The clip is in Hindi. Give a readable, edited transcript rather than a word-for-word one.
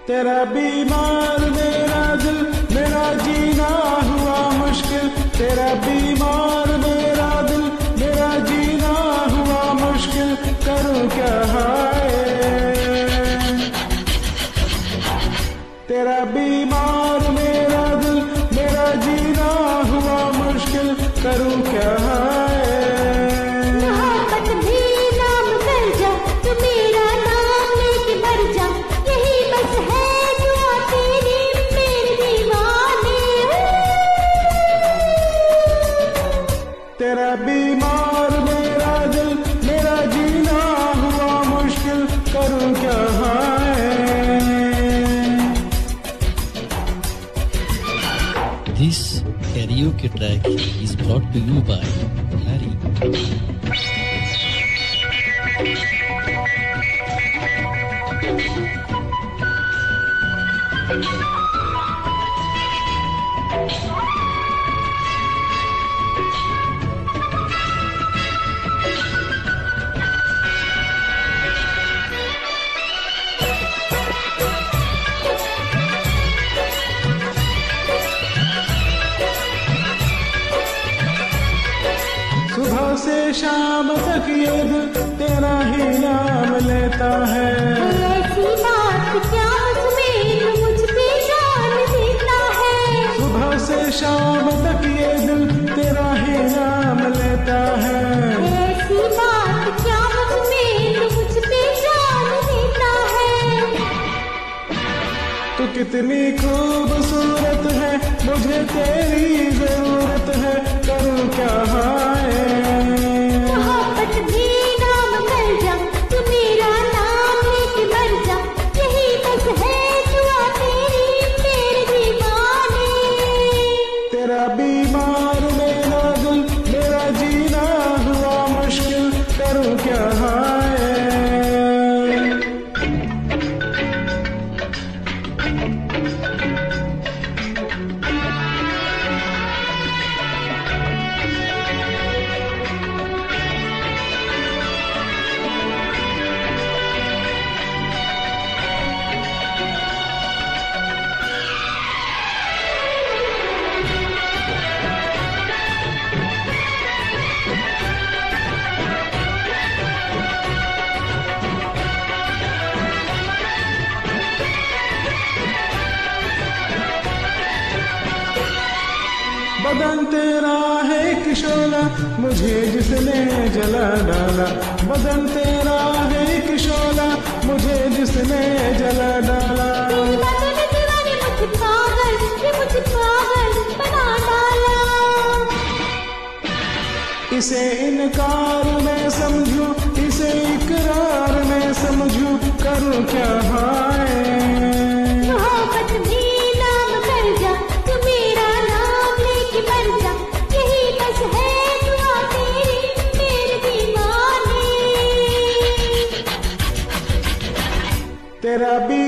तेरा बीमार मेरा दिल, मेरा जीना हुआ मुश्किल। तेरा बीमार मेरा दिल, मेरा जीना हुआ मुश्किल। करूं क्या हाय। तेरा बीमार मेरा दिल, मेरा जीना हुआ मुश्किल। करूं क्या हाय। मोहब्बत भी नाम कर जा, तू मेरा नाम लेके मर जा। यही बस है दुआ तेरी मेरे दीवाने। तेरा बीमार मेरा दिल, मेरा जीना हुआ मुश्किल। करूं क्या हाय। This karaoke track is brought to you by Larry. सुबह से शाम तक ये दिल तेरा ही नाम लेता है। ऐसी बात क्या मुझमें मुझ पे जान देता है। सुबह से शाम तक ये दिल तेरा ही नाम लेता है। ऐसी बात क्या मुझमें मुझ पे जान देता है। तू कितनी खूबसूरत है, मुझे तेरी जरूरत है। करूं क्या हाय। मोहब्बत भी नाम कर जा, तू मेरा नाम लेके मर जा। यही बस है दुआ तेरी मेरे दीवाने। तेरा बीमार मेरा दिल, मेरा जीना हुआ मुश्किल। करूं क्या हाय। बदन तेरा है एक शोला, मुझे जिसने जला डाला। बदन तेरा है एक शोला, मुझे जिसने जला डाला। दीवाने मुझे पागल, ये मुझे पागल बना डाला। इसे इनकार मैं समझूं, इसे इकरार मैं समझूं। करूं क्या हाय। मोहब्बत भी नाम कर जा, तू मेरा नाम लेके मर जा। यही बस है दुआ तेरी मेरे दीवाने। तेरा भी